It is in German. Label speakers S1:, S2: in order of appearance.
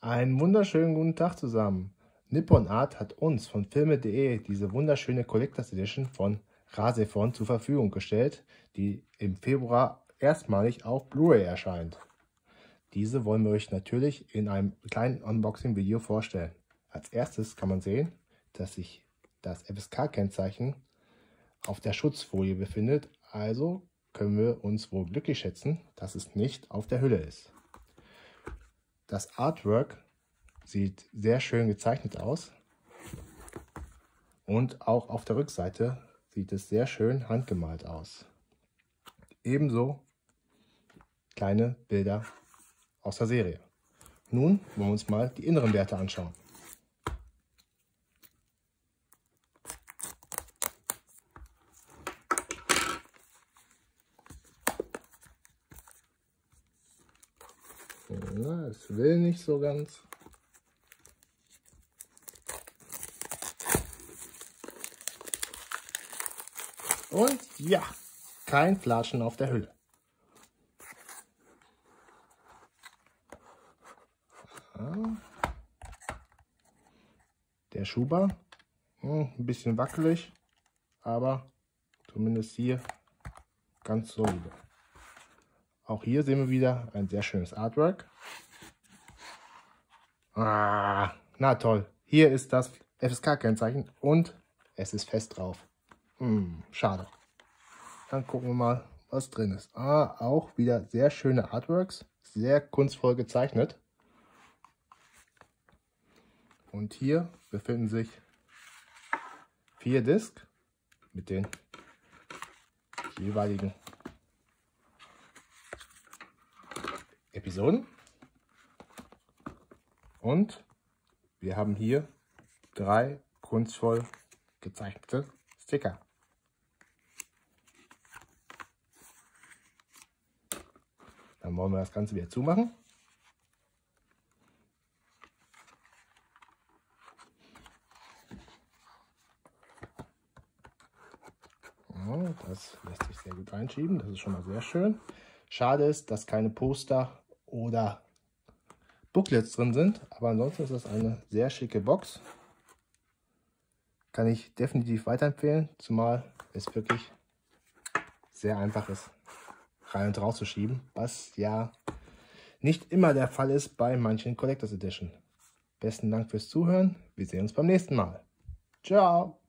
S1: Einen wunderschönen guten Tag zusammen. Nippon Art hat uns von filme.de diese wunderschöne Collectors Edition von RahXephon zur Verfügung gestellt, die im Februar erstmalig auf Blu-ray erscheint. Diese wollen wir euch natürlich in einem kleinen Unboxing-Video vorstellen. Als erstes kann man sehen, dass sich das FSK-Kennzeichen auf der Schutzfolie befindet, also können wir uns wohl glücklich schätzen, dass es nicht auf der Hülle ist. Das Artwork sieht sehr schön gezeichnet aus und auch auf der Rückseite sieht es sehr schön handgemalt aus. Ebenso kleine Bilder aus der Serie. Nun wollen wir uns mal die inneren Werte anschauen. Na, es will nicht so ganz. Und ja, kein Flatschen auf der Hülle. Der Schuber, ein bisschen wackelig, aber zumindest hier ganz solide. Auch hier sehen wir wieder ein sehr schönes Artwork. Na toll, hier ist das FSK-Kennzeichen und es ist fest drauf. Schade. Dann gucken wir mal, was drin ist. Auch wieder sehr schöne Artworks, sehr kunstvoll gezeichnet. Und hier befinden sich 4 Discs mit den jeweiligen Episoden. Und wir haben hier 3 kunstvoll gezeichnete Sticker. Dann wollen wir das Ganze wieder zumachen. Das lässt sich sehr gut einschieben, das ist schon mal sehr schön. Schade ist, dass keine Poster oder Booklets drin sind, aber ansonsten ist das eine sehr schicke Box. Kann ich definitiv weiterempfehlen, zumal es wirklich sehr einfach ist, rein und raus zu schieben, was ja nicht immer der Fall ist bei manchen Collectors Edition. Besten Dank fürs Zuhören, wir sehen uns beim nächsten Mal. Ciao!